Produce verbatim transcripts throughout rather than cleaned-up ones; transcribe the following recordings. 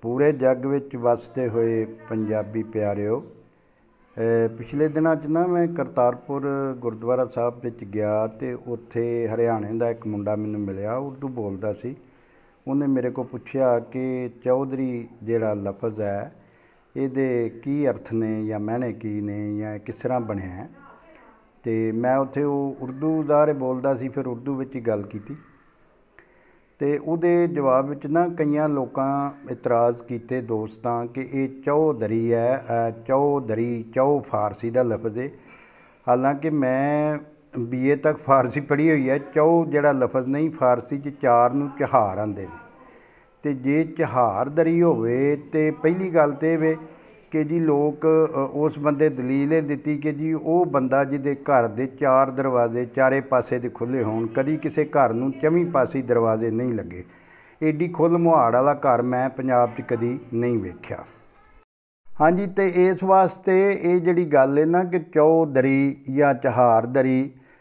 पूरे जग विच वसते हुए पंजाबी प्यारिओ, पिछले दिनों च ना मैं करतारपुर गुरुद्वारा साहब विच गया तो उत्थे हरियाणे का एक मुंडा मैनूं मिलिया, उर्दू बोलदा सी। उन्हें मेरे को पूछया कि चौधरी जिहड़ा लफज है इहदे की अर्थ ने या मैने की ने या किस तरह बनिया है। तो मैं उत्थे उर्दू ज़ाहिर बोलदा सी, फिर उर्दू विच ही गल कीती। तो उहदे जवाब विच ना कईयां लोकां इतराज़ कीते दोस्तां कि ये चौधरी है, चौधरी चौ फारसी का लफज है। हालांकि मैं बी ए तक फारसी पढ़ी हुई है। चौ जिहड़ा लफज नहीं, फारसी च चार नूं चहार आंदे ने। तो जे चहार दरी होवे तो पहली गल तो ये कि जी लोग उस बंदे दलील दी कि जी वो बंदा जिहदे घर दे चार दरवाजे चारे पासे दे खुले होण, कदी किसी घर नूं चवीं पासे दरवाजे नहीं लगे। एडी खुल मुहाड़ वाला घर मैं पंजाब च कदी नहीं वेख्या। हाँ जी, तो इस वास्ते ये जिहड़ी गल है ना कि चौधरी या चहारदरी,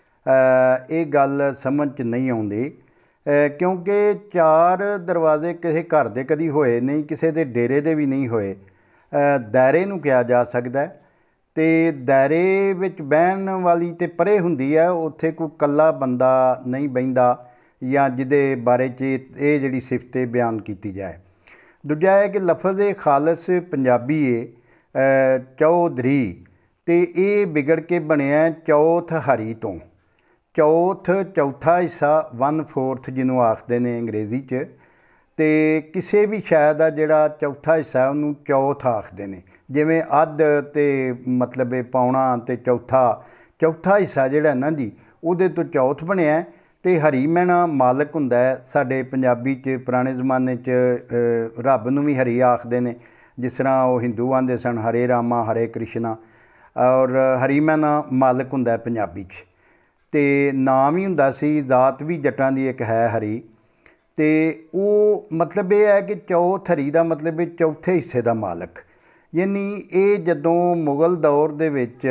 ये गल समझ च नहीं आउंदी, क्योंकि चार दरवाजे किसी घर दे कदी होए नहीं, किसी दे डेरे दे भी नहीं होए। दायरे नूं कहा जा सकदा है। तो दायरे विच बहन वाली तो परे हुंदी है, उत्थे कोई कल्ला बंदा नहीं बहिंदा या जिहदे बारे च ये जिहड़ी सिफत बयान की जाए। दूजा है कि लफज ये खालस पंजाबी है चौधरी, तो ये बिगड़ के बनिया चौथ हरी तो। चौथ चौथा हिस्सा, वन फोर्थ जिन्हों आखते हैं अंग्रेजी च। तो किसी भी शय का जिहड़ा चौथा हिस्सा उन्होंने चौथ आखते हैं। जिमें अध तो मतलब पौना तो चौथा, चौथा हिस्सा जिहड़ा ना जी उहदे तो चौथ बनिया। तो हरी मैना मालक हुंदा है। साडे पंजाबी च पुराने ज़माने च रब नूं भी हरी आखते हैं, जिस तरह वो हिंदू आंदे सन हरे रामा हरे कृष्णा, और हरी मैना मालक हुंदा है पंजाबी च। तो नाम ही हुंदा सी, जात भी जट्टां दी एक है हरी। तो वो मतलब ये है कि चौथ हरी का मतलब है चौथे हिस्से का मालक। यानी ये जदों मुगल दौर दे विच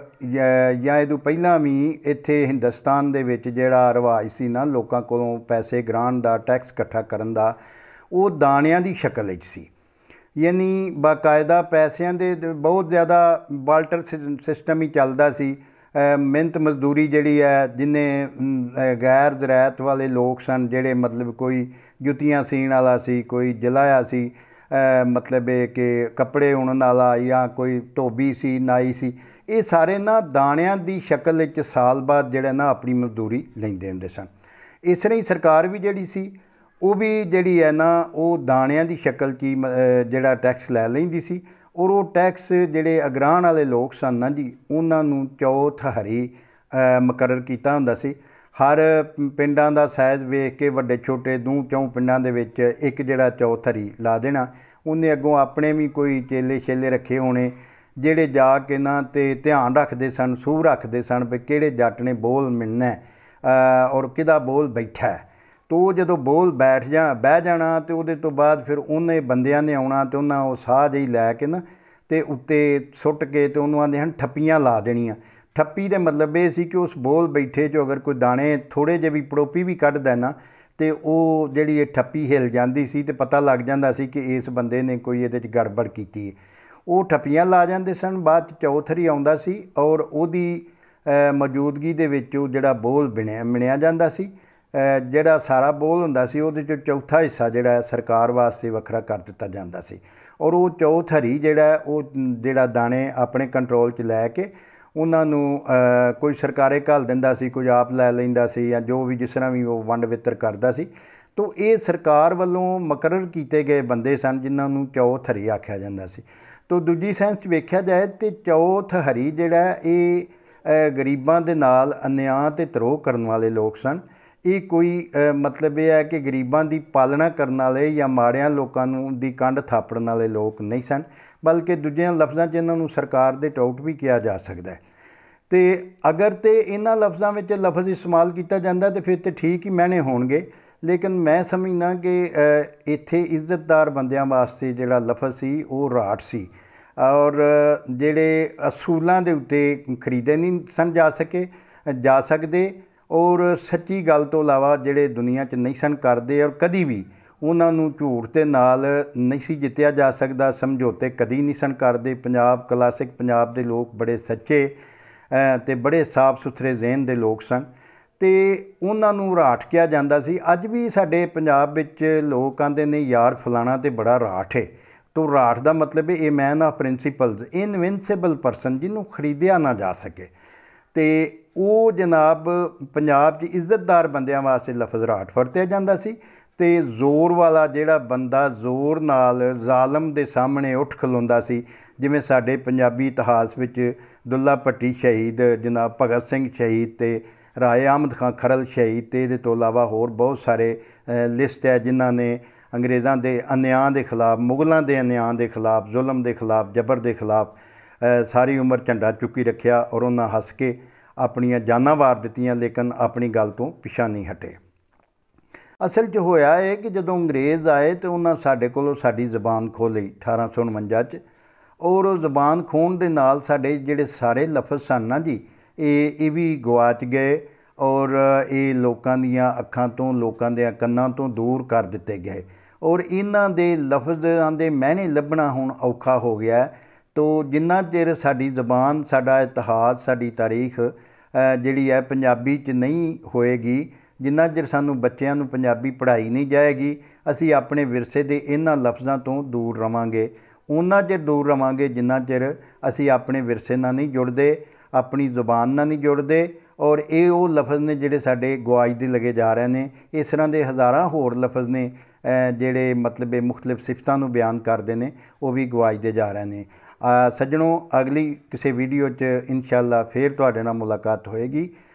या इदों पहलां भी इत्थे हिंदुस्तान दे विच जिहड़ा रिवाज सी ना लोकां कोलों पैसे ग्राहण दा, टैक्स इकट्ठा करन दा, वो दाणियां दी शक्ल विच सी। यानी बाकायदा पैसिਆਂ ਦੇ बहुत ज़्यादा बाल्टर सिस्टम ही चलदा सी। मिहनत मजदूरी जिहड़ी है, जिन्हें गैर ज़रायत वाले लोग सन, जिहड़े मतलब कोई जुत्तियां सीण वाला सी, कोई जलाया सी, मतलब कि कपड़े उणन वाला, या कोई धोबी सी, नाई सी, ये सारे ना दाणियां दी शक्ल विच साल बाद जिहड़ा ना अपनी मजदूरी लैंदे हुंदे सन। इस तरह ही सरकार भी जिहड़ी सी वो भी जिहड़ी है ना वो दाणियां दी शक्ल च ही जिहड़ा टैक्स लै लैंदी सी। और वो टैक्स जिहड़े अगराहण वाले लोग सन ना जी, उन्हां नूं चौथ हरी मुकर्रर कीता हुंदा सी। हर पिंडां दा साइज़ वेख के वड्डे छोटे दूं चौं पिंडां दे विच एक जिहड़ा चौथ हरी ला देना। उन्हें अगों अपने भी कोई चेले छेले रखे होने, जिहड़े जाके ना ते ध्यान रखते सन, सूह रखते सन भी किहड़े जट ने बोल मिलना है और किहदा बोल बैठा है। तो जदों बोल बैठ जा बह जाना तो उहदे तो बाद फिर उन्हें बंदियां ने आउणा ते उन्हां वो साह जी लैके ना ते उत्ते सुੱਟ के तो उन्होंने आंदे हन ठप्पियां ला देनियां। ठप्पी दे मतलब ये सी कि उस बोल बैठे जो अगर कोई दाने थोड़े जे भी पड़ोपी भी कढ़ देना तो वो जिहड़ी ठप्पी हिल जाती सी, तो पता लग जाता सी कि इस बंदे ने कोई इहदे च गड़बड़ कीती है। वो ठप्पियां ला जाते सन। बाद चौथरी आउंदा सी और उहदी मौजूदगी दे विच वो जिहड़ा बोल बिणिया मिणिया जांदा सी। जिहड़ा सारा बोल हुंदा सी उहदे चों चौथा हिस्सा जिहड़ा सरकार वास्ते वखरा कर दित्ता जांदा सी। और वो चौथ हरी जिहड़ा वो जिहड़ा दाणे अपने कंट्रोल च लैके उन्हां नूं कोई सरकारे घल दिंदा सी, कोई आप लै लैंदा सी, या जो भी जिस तरह भी वो वंड वितर करदा सी। तो ये सरकार वालों मुकर्रर कीते गए बंदे सन जिन्हां नूं चौथ हरी आख्या जांदा सी। तो दूजी सैंस च वेख्या जाए तो चौथ हरी जिहड़ा ये गरीबां दे नाल अन्याय ते धरोह करन वाले लोग सन। ये कोई मतलब यह है कि गरीबां दी पालना करने वाले या माड़ियां लोकां नूं दी कंड थापड़न वाले लोग नहीं सन, बल्कि दूजियां लफ्ज़ां च इन्हां नूं सरकार दे टाउट भी किया जा सकता है। तो अगर तो इन्हां लफ्ज़ां विच लफ्ज़ इस्तेमाल किया जाता तो फिर तो ठीक ही मैने होणगे। लेकिन मैं समझना कि इत्थे इज्जतदार बंदियां वास्ते जिहड़ा लफ्ज़ सी वो राट सी, और जिहड़े असूलां दे उत्ते खरीदे नहीं सन जा सके जा सकते, और सच्ची गल तो इलावा जिहड़े दुनिया च नहीं सन करते और कदी भी ਉਹਨਾਂ ਨੂੰ ਝੂਠ ਦੇ ਨਾਲ ਨਹੀਂ ਸੀ ਜਿੱਤਿਆ ਜਾ ਸਕਦਾ। ਸਮਝੌਤੇ ਕਦੀ ਨਹੀਂ ਸਨ ਕਰਦੇ। ਪੰਜਾਬ ਕਲਾਸਿਕ ਪੰਜਾਬ ਦੇ ਲੋਕ ਬੜੇ ਸੱਚੇ ਅਤੇ ਬੜੇ ਸਾਫ ਸੁਥਰੇ ਜ਼ਿਹਨ ਦੇ ਲੋਕ ਸਨ ਅਤੇ ਉਹਨਾਂ ਨੂੰ ਰਾਠ ਕਿਹਾ ਜਾਂਦਾ ਸੀ। ਅੱਜ ਵੀ ਸਾਡੇ ਪੰਜਾਬ ਵਿੱਚ ਲੋਕ ਕਹਿੰਦੇ ਨੇ ਯਾਰ ਫਲਾਣਾ ਤਾਂ ਬੜਾ ਰਾਠ ਹੈ। ਤੋ ਰਾਠ ਦਾ ਮਤਲਬ ਹੈ a man of principles, invincible person, ਜਿਹਨੂੰ ਖਰੀਦਿਆ ਨਾ ਜਾ ਸਕੇ। ਅਤੇ ਉਹ ਜਨਾਬ ਪੰਜਾਬ 'ਚ ਇੱਜ਼ਤਦਾਰ ਬੰਦਿਆਂ ਵਾਸਤੇ ਲਫ਼ਜ਼ ਰਾਠ ਵਰਤਿਆ ਜਾਂਦਾ ਸੀ। ਅਤੇ ਜ਼ੋਰ ਵਾਲਾ ਜਿਹੜਾ ਬੰਦਾ ਜ਼ੋਰ ਨਾਲ ਜ਼ਾਲਮ ਦੇ ਸਾਹਮਣੇ ਉੱਠ ਖਲੋਂਦਾ ਸੀ, ਜਿਵੇਂ ਸਾਡੇ ਪੰਜਾਬੀ ਇਤਿਹਾਸ ਵਿੱਚ ਦੁੱਲਾ ਭੱਟੀ ਸ਼ਹੀਦ, ਜਨਾਬ ਭਗਤ ਸਿੰਘ ਸ਼ਹੀਦ ਅਤੇ ਰਾਏ ਅਹਿਮਦ ਖਾਂ ਖਰਲ ਸ਼ਹੀਦ, ਅਤੇ ਇਹਦੇ ਤੋਂ ਇਲਾਵਾ ਹੋਰ ਬਹੁਤ ਸਾਰੇ ਲਿਸਟ ਹੈ ਜਿਨ੍ਹਾਂ ਨੇ ਅੰਗਰੇਜ਼ਾਂ ਦੇ ਅਨਿਆਂ ਦੇ ਖਿਲਾਫ, ਮੁਗਲਾਂ ਦੇ ਅਨਿਆਂ ਦੇ ਖਿਲਾਫ, ਜ਼ੁਲਮ ਦੇ ਖਿਲਾਫ, ਜਬਰ ਦੇ ਖਿਲਾਫ ਸਾਰੀ ਉਮਰ ਝੰਡਾ ਚੁੱਕੀ ਰੱਖਿਆ ਔਰ ਉਹਨਾਂ ਹੱਸ ਕੇ ਆਪਣੀਆਂ ਜਾਨਾਂ ਵਾਰ ਦਿੱਤੀਆਂ, ਲੇਕਿਨ ਆਪਣੀ ਗੱਲ ਤੋਂ ਪਿਛਾ ਨਹੀਂ ਹਟੇ। ਅਸਲ 'ਚ ਹੋਇਆ ਇਹ ਕਿ ਜਦੋਂ ਅੰਗਰੇਜ਼ ਆਏ ਤਾਂ ਉਹਨਾਂ ਸਾਡੇ ਕੋਲੋਂ ਸਾਡੀ ਜ਼ਬਾਨ ਖੋਹ ਲਈ ਅਠਾਰਾਂ ਸੌ ਉਣਵੰਜਾ 'ਚ, ਔਰ ਉਹ ਜ਼ਬਾਨ ਖੋਹਣ ਦੇ ਨਾਲ ਸਾਡੇ ਜਿਹੜੇ ਸਾਰੇ ਲਫ਼ਜ਼ ਸਨ ਨਾ ਜੀ, ਇਹ ਇਹ ਵੀ ਗਵਾਚ ਗਏ ਔਰ ਇਹ ਲੋਕਾਂ ਦੀਆਂ ਅੱਖਾਂ ਤੋਂ, ਲੋਕਾਂ ਦੇ ਕੰਨਾਂ ਤੋਂ ਦੂਰ ਕਰ ਦਿੱਤੇ ਗਏ ਔਰ ਇਹਨਾਂ ਦੇ ਲਫ਼ਜ਼ਾਂ ਦੇ ਮਾਇਨੇ ਲੱਭਣਾ ਹੁਣ ਔਖਾ ਹੋ ਗਿਆ। ਤੋ ਜਿੰਨਾ ਚਿਰ ਸਾਡੀ ਜ਼ਬਾਨ, ਸਾਡਾ ਇਤਿਹਾਸ, ਸਾਡੀ ਤਾਰੀਖ ਜਿਹੜੀ ਹੈ ਪੰਜਾਬੀ 'ਚ ਨਹੀਂ ਹੋਏਗੀ, ਜਿੰਨਾ ਚਿਰ ਸਾਨੂੰ ਬੱਚਿਆਂ ਨੂੰ ਪੰਜਾਬੀ ਪੜ੍ਹਾਈ ਨਹੀਂ ਜਾਏਗੀ, ਅਸੀਂ ਆਪਣੇ ਵਿਰਸੇ ਦੇ ਇਹਨਾਂ ਲਫ਼ਜ਼ਾਂ ਤੋਂ ਦੂਰ ਰਵਾਂਗੇ। ਉਹਨਾਂ ਚਿਰ ਦੂਰ ਰਵਾਂਗੇ ਜਿੰਨਾ ਚਿਰ ਅਸੀਂ ਆਪਣੇ ਵਿਰਸੇ ਨਾਲ ਨਹੀਂ ਜੁੜਦੇ, ਆਪਣੀ ਜ਼ੁਬਾਨ ਨਾਲ ਨਹੀਂ ਜੁੜਦੇ। ਔਰ ਇਹ ਉਹ ਲਫ਼ਜ਼ ਨੇ ਜਿਹੜੇ ਸਾਡੇ ਗੁਆਚਦੇ ਲੱਗੇ ਜਾ ਰਹੇ ਨੇ। ਇਸ ਤਰ੍ਹਾਂ ਦੇ ਹਜ਼ਾਰਾਂ ਹੋਰ ਲਫ਼ਜ਼ ਨੇ ਜਿਹੜੇ ਮਤਲਬ ਮੁਖਤਲਿਫ ਸਿਫਤਾਂ ਨੂੰ ਬਿਆਨ ਕਰਦੇ ਨੇ, ਉਹ ਵੀ ਗੁਆਚਦੇ ਜਾ ਰਹੇ ਨੇ। ਸੱਜਣੋ, ਅਗਲੀ ਕਿਸੇ ਵੀਡੀਓ 'ਚ ਇਨਸ਼ਾ ਅੱਲਾ ਫਿਰ ਤੁਹਾਡੇ ਨਾਲ ਮੁਲਾਕਾਤ ਹੋਏਗੀ।